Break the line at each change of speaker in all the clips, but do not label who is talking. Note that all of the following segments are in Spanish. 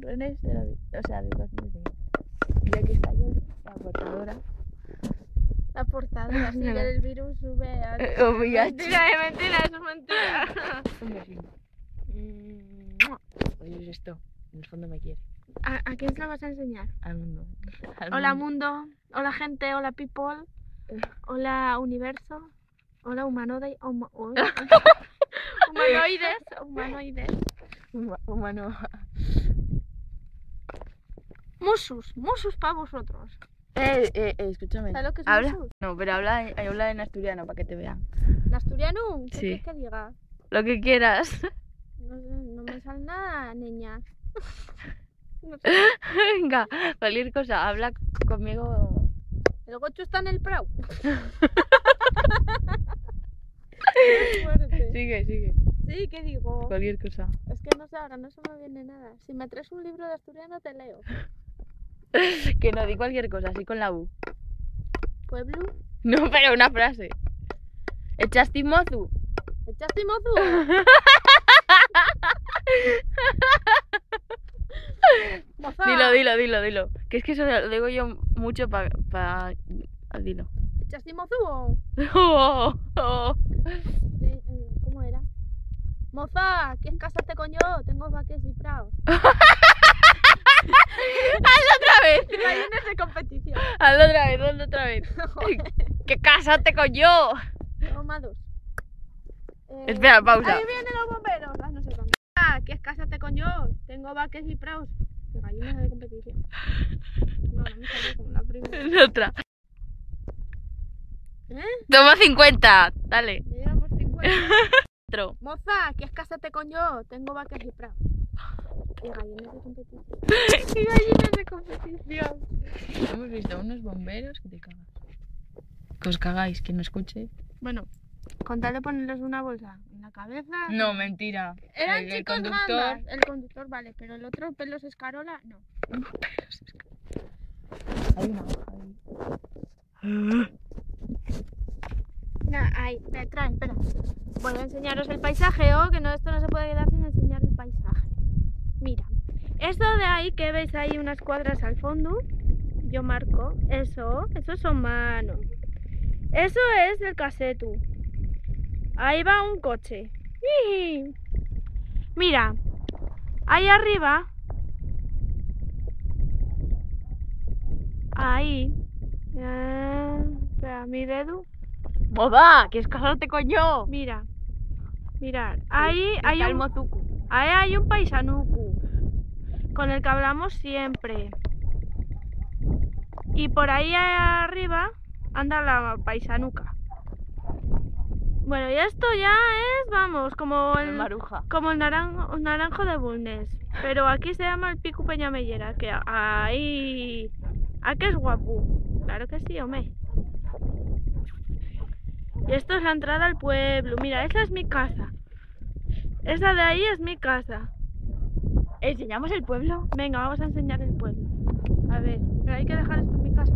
René, o sea, de 2010. Y aquí está yo, la portadora.
La portadora, sí, del virus VIH.
Mentira,
eso es mentira.
Un besito. Oye, es esto. En el fondo me quiere.
¿A quién se lo vas a enseñar?
Al mundo.
Hola mundo, hola gente, hola people, hola universo, hola humanoides.
Humano.
Musus para vosotros.
Escúchame.
¿Sabes lo que es
¿Habla?
musus?
No, pero habla en asturiano para que te vean.
¿En asturiano? ¿Qué
Sí.
quieres que diga?
Lo que quieras.
No sé, no me sale nada, niña. No sé.
Venga, cualquier cosa, habla conmigo.
El gocho está en el prau. Qué fuerte.
Sigue.
Sí, ¿qué digo?
Cualquier cosa.
Es que no sé, ahora no se me viene nada. Si me traes un libro de asturiano te leo.
Que no, di cualquier cosa, así con la U.
¿Pueblo?
No, pero una frase. ¿Echaste mozu?
¿Echaste mozu? Moza.
Dilo. Que es que eso lo digo yo mucho para... Dilo.
¿Echaste mozu?
Oh.
¿Cómo era? Moza, ¿quieres casarte con yo? Tengo vaques y praos.
¡Hazlo otra vez!
Imagínate de competición.
Hazlo otra vez. ¡Que cásate con yo!
Toma dos.
Espera, pausa.
Ahí vienen los bomberos. No sé dónde. ¿Quieres casarte con yo? Tengo vaques y praos. De gallinas de competición. No me salió como la primera.
Otra. Toma 50. Dale.
Ya llevamos 50.
Otro.
Moza, ¿quieres casarte con yo? Tengo vaques y praos. Y gallinas de competición.
¡Qué gallinas de competición! Hemos visto unos bomberos que te cagas. Que os cagáis, que no escuche.
Bueno, con tal de ponerles una bolsa en la cabeza.
No, mentira.
Eran
El
chicos
conductor.
grandes. El conductor vale, pero el otro pelos escarola, no.
Hay una hoja ahí.
No, ahí, trae, espera. Voy a enseñaros el paisaje, que no, esto no se puede quedar sin enseñar el paisaje. Mira, esto de ahí que veis ahí unas cuadras al fondo, yo marco, eso son manos. Eso es el casetu. Ahí va un coche. ¡Ii! Mira, ahí arriba, ahí, espera, mi dedo.
¡Moda! ¿Quieres casarte con yo?
Mira, mirad, ahí hay
el
un,
mozuku.
ahí hay un paisanuku con el que hablamos siempre. Y por ahí arriba anda la paisanuca. Bueno, y esto ya es, vamos, como el
Maruja.
como el naranjo de Bulnes. Pero aquí se llama el Pico Peñamellera, que ahí... ¿A qué es guapo? Claro que sí, hombre. Y esto es la entrada al pueblo. Mira, esa es mi casa. Esa de ahí es mi casa.
¿Enseñamos el pueblo?
Venga, vamos a enseñar el pueblo. A ver, pero hay que dejar esto en mi casa.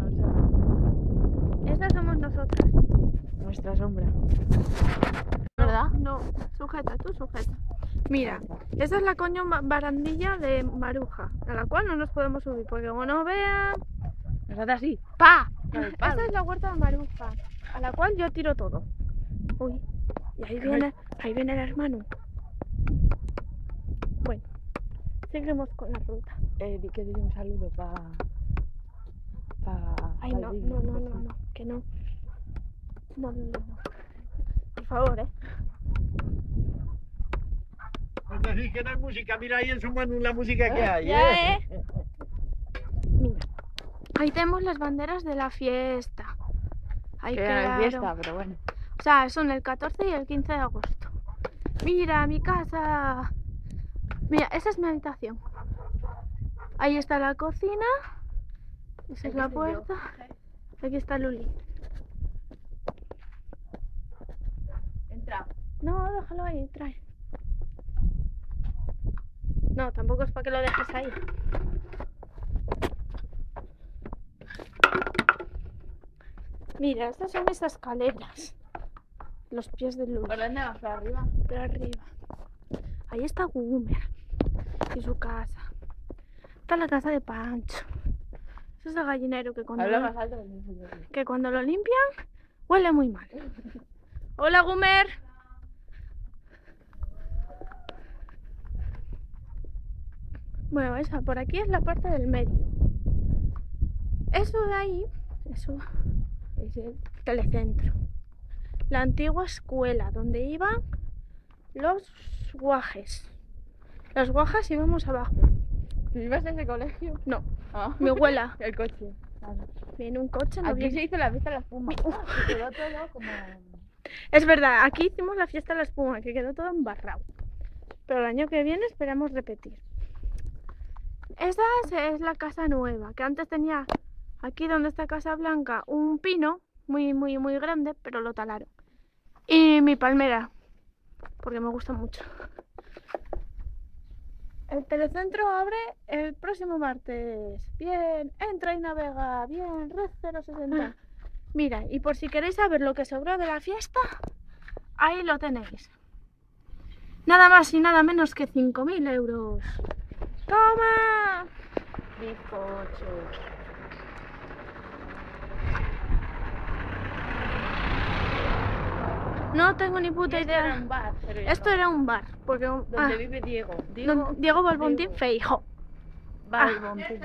Estas somos nosotras.
Nuestra sombra. ¿Verdad?
No, sujeta, tú sujeta. Mira, esa es la coño barandilla de Maruja, a la cual no nos podemos subir, porque como no vean...
Nos hace así. ¡Pa!
Esta es la huerta de Maruja, a la cual yo tiro todo. Uy, y ahí viene el hermano. Bueno, seguimos con la ruta.
Di que dice un saludo
Ay, no, que no. No. Por favor,
Pues decís que no hay música, mira ahí en su mano la música que hay.
Ya, Mira, ahí tenemos las banderas de la fiesta. Ahí
quedaron. Fiesta, pero bueno.
O sea, son el 14 y el 15 de agosto. Mira, mi casa. Mira, esa es mi habitación. Ahí está la cocina. Esa es la puerta. Aquí está Luli.
Entra.
No, déjalo ahí, trae. No, tampoco es para que lo dejes ahí. Mira, estas son mis escaleras. Los pies de Luli.
¿Por dónde vas? ¿Para arriba?
Por arriba. Ahí está Gumer y su casa. Esta es la casa de Pancho. Eso es el gallinero que
Habla más alto.
que cuando lo limpian huele muy mal. Hola, Gumer. Bueno, esa por aquí es la parte del medio. Eso de ahí, eso es el telecentro. La antigua escuela donde iban los guajes. Los guajes íbamos abajo.
¿Ibas a ese colegio?
No,
Ah.
mi abuela.
El coche.
Viene un coche, no
Aquí
viene.
se hizo la fiesta de la espuma. Se quedó todo como...
Es verdad, aquí hicimos la fiesta de la espuma, que quedó todo embarrado. Pero el año que viene esperamos repetir. Esa es la casa nueva, que antes tenía aquí donde está Casa Blanca un pino muy grande, pero lo talaron. Y mi palmera, porque me gusta mucho. El telecentro abre el próximo martes. Bien, entra y navega. Bien, red 060. Mira, y por si queréis saber lo que sobró de la fiesta, ahí lo tenéis. Nada más y nada menos que 5.000 euros. ¡Toma!
Bizcochos.
No tengo ni puta
Esto era
idea.
un bar, pero ya
Esto
no.
era un bar, porque
Donde vive Diego.
Diego Balbontín Feijóo.
Balbontín.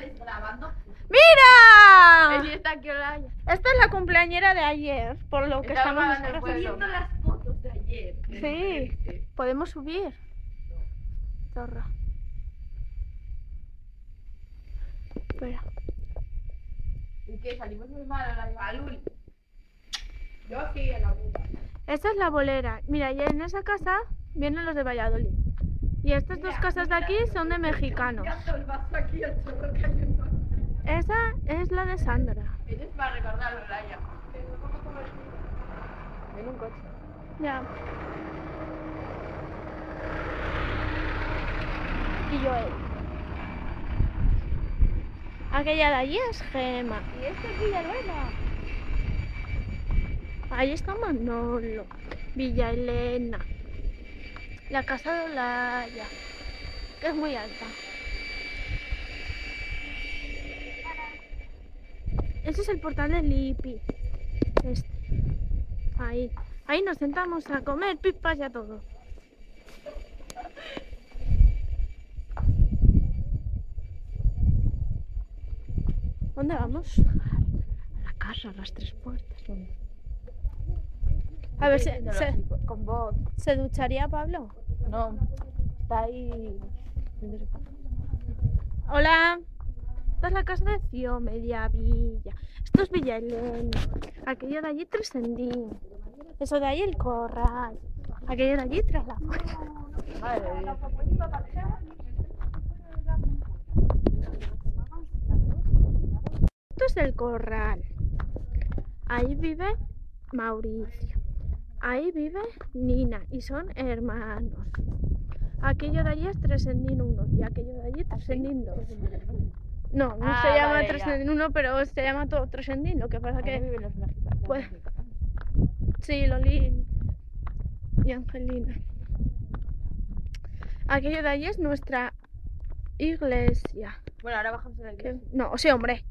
¡Mira!
Ahí está aquí Olaya.
Esta es la cumpleañera de ayer, por lo que
Estaba
estamos
en el
refiriendo.
pueblo. Las fotos de ayer.
Sí, podemos subir. Zorra. Espera.
¿Y qué? Salimos muy mal a la Luli. Yo sí, a la puta.
Esta es la bolera. Mira, y en esa casa vienen los de Valladolid. Y estas dos casas de aquí son de mexicanos. Esa es la de Sandra.
Eso es para recordarlo, Olaya. Viene un coche.
Ya. Y yo aquella de allí es Gema.
¿Y esto es Villanueva?
Ahí está Manolo. Villa Elena. La casa de Olaya, que es muy alta. Ese es el portal de Lipi. Este. Ahí. Ahí nos sentamos a comer pipas y a todo. ¿Dónde vamos? A la casa, a las 3 puertas. A ver,
Con voz.
¿se ducharía Pablo?
No. Está ahí.
Hola. Esta es la casa de Cio, Media Villa. Esto es Villa Elena. Aquello de allí Trescendín. Eso de ahí el Corral. Aquello de allí tras la fuerza.
Madre mía.
Esto es el Corral. Ahí vive Mauricio. Ahí vive Nina y son hermanos. Aquello de allí es Trescendín 1 y aquello de allí Trescendín 2. No, no
Ah,
se llama
vale,
Trescendín 1, pero se llama todo Trescendín. Lo que pasa
Aquí
que...
viven los mexicanos.
Pues- Sí, Loli y Angelina. Aquello de allí es nuestra iglesia.
Bueno, ahora bajamos a la iglesia.
No, sí, hombre.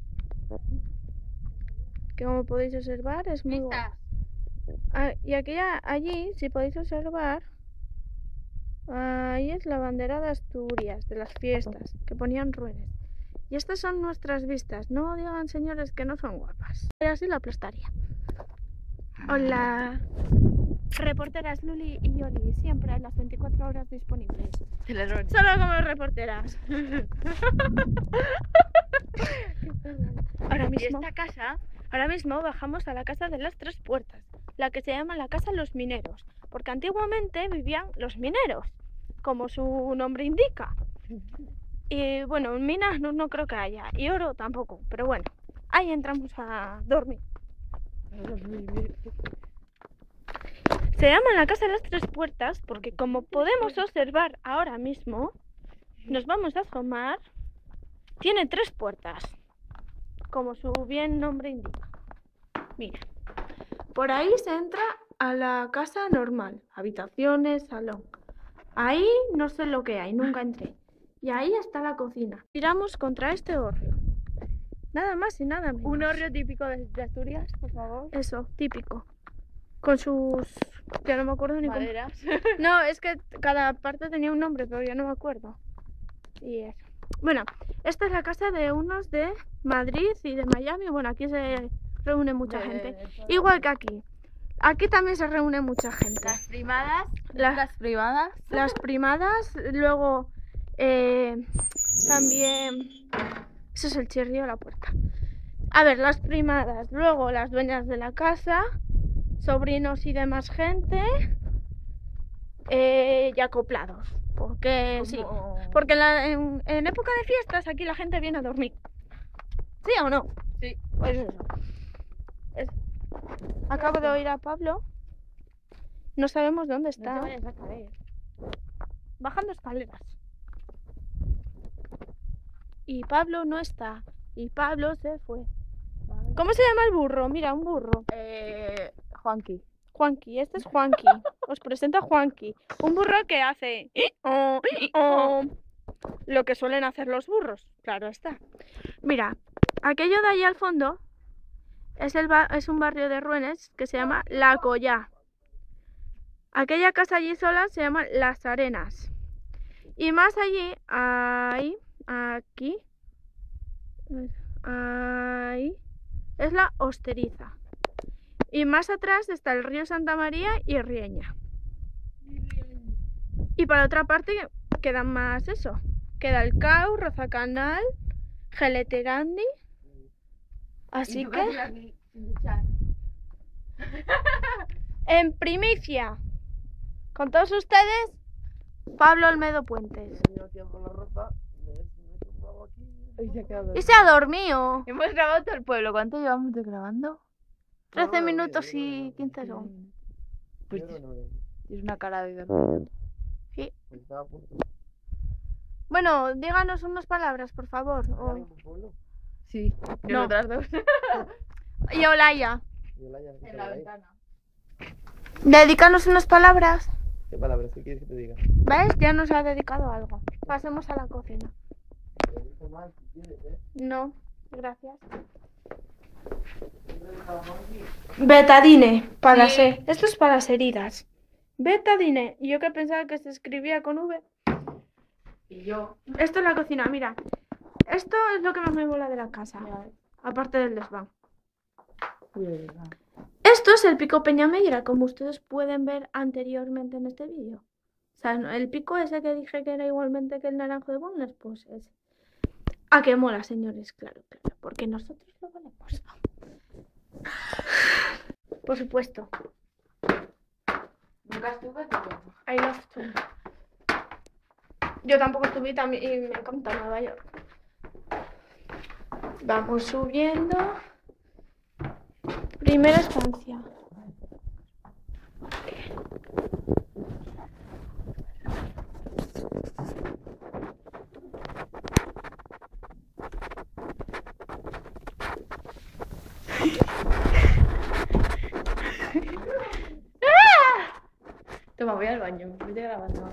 Que como podéis observar es muy guay. Y aquella allí, si podéis observar, ahí es la bandera de Asturias, de las fiestas, que ponían ruedas. Y estas son nuestras vistas. No digan, señores, que no son guapas. Pero así lo aplastaría. Hola. Reporteras Luli y Yoli, siempre a las 24 horas disponibles. Solo como reporteras.
Y esta casa,
Ahora mismo bajamos a la casa de las 3 puertas, la que se llama la casa Los Mineros, porque antiguamente vivían los mineros, como su nombre indica. Y bueno, minas no creo que haya, y oro tampoco, pero bueno, ahí entramos a dormir. Se llama la casa de las 3 puertas porque, como podemos observar ahora mismo, nos vamos a asomar, tiene 3 puertas, como su bien nombre indica. Mira, por ahí se entra a la casa normal, habitaciones, salón. Ahí no sé lo que hay, nunca entré. Y ahí está la cocina. Tiramos contra este hórreo. Nada más y nada menos.
Un hórreo típico de Asturias, por favor.
Eso, típico. Con sus... ya no me acuerdo ni cómo.
Maderas.
No, es que cada parte tenía un nombre, pero ya no me acuerdo. Y eso. Bueno, esta es la casa de unos de Madrid y de Miami. Bueno, aquí se reúne mucha gente. Igual que aquí. Aquí también se reúne mucha gente.
Las primadas.
Las
primadas.
Las primadas, luego también... Eso es el chirrío de la puerta. A ver, las primadas, luego las dueñas de la casa, sobrinos y demás gente, y acoplados. Porque sí, porque en época de fiestas aquí la gente viene a dormir. ¿Sí o no?
Sí.
Pues eso. Acabo de oír a Pablo. No sabemos dónde está.
No te vayas a caer.
Bajando escaleras. Y Pablo no está. Y Pablo se fue. ¿Cómo se llama el burro? Mira, un burro.
Juanqui.
Juanqui, este es Juanqui. Os presento a Juanqui. Un burro que hace lo que suelen hacer los burros. Claro está. Mira, aquello de ahí al fondo es un barrio de Ruenes que se llama La Collá. Aquella casa allí sola se llama Las Arenas. Y más allí, aquí, ahí, es la Hosteriza. Y más atrás está el río Santa María y Rieña. Y para otra parte queda más eso. Queda el Cau, Rozacanal, Geleterandi. Así que, en primicia, con todos ustedes, Pablo Olmedo Puentes. Y se ha dormido.
Hemos grabado todo el pueblo. ¿Cuánto llevamos de grabando?
13 minutos y 15 son.
Pues es una cara de dormir.
Sí. Bueno, díganos unas palabras, por favor.
Sí, de
No.
otras dos.
Y Olaya,
En la ventana.
dedícanos unas palabras.
¿Qué palabras? ¿Qué quieres que te diga?
¿Ves? Ya nos ha dedicado algo. Pasemos a la cocina. No, gracias. Betadine, para
Sí.
Esto es para las heridas. Betadine. Y yo que pensaba que se escribía con V.
Y yo.
Esto es la cocina, mira. Esto es lo que más me mola de la casa. Aparte del desván. Esto es el pico Peñameira, como ustedes pueden ver anteriormente en este vídeo. O sea, el pico ese que dije que era igualmente que el naranjo de Bonnes, pues es... ¿A qué mola, señores? Claro, claro, porque nosotros lo valemos. Por supuesto.
Nunca estuve, pero...
I love to. Yo tampoco estuve y me encanta Nueva York. Vamos subiendo. Primera estancia.
Toma, voy al baño. Me estoy grabando.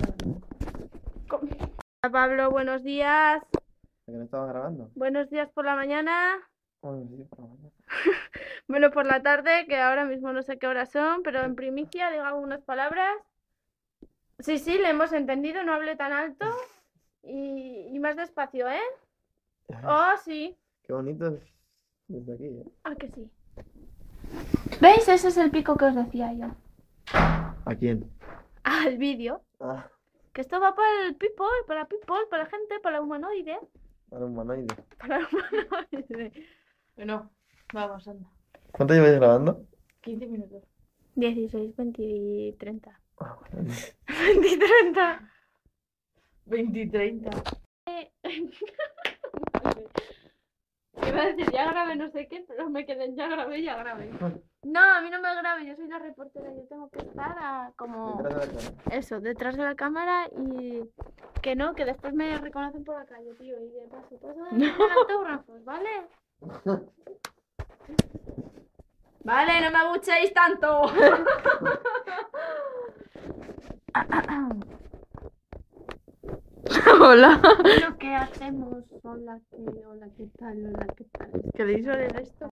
Hola, Pablo, buenos días.
¿Que no estabas grabando?
Buenos días por la mañana.
Bueno, sí, por la mañana.
Bueno, por la tarde, que ahora mismo no sé qué horas son, pero en primicia digo algunas palabras. Sí, sí, le hemos entendido, no hable tan alto y más despacio, ¿eh? Oh, sí.
Qué bonito es desde aquí, ¿eh?
Ah, que sí. ¿Veis? Ese es el pico que os decía yo.
¿A quién?
Ah, el vídeo.
Ah,
Que esto va para el people, para la gente, para la humanoide.
para un humanoide.
Para la humanoide.
Bueno, vamos, anda.
¿Cuánto lleváis grabando?
15 minutos.
16, 20 y 30.
Ah, bueno.
20 y 30.
20 y 30.
Iba a decir, ya grabé no sé qué, pero me quedé en ya grabé. No, a mí no me grabe, yo soy la reportera, yo tengo que estar como...
Detrás de la cámara.
Eso, detrás de la cámara y que no, que después me reconocen por la calle, tío, y de paso, autógrafos, ¿vale? Vale, no me abuchéis tanto.
Hola.
Lo que hacemos, hola, ¿qué tal? Hola, ¿qué tal?
¿Queréis oler esto?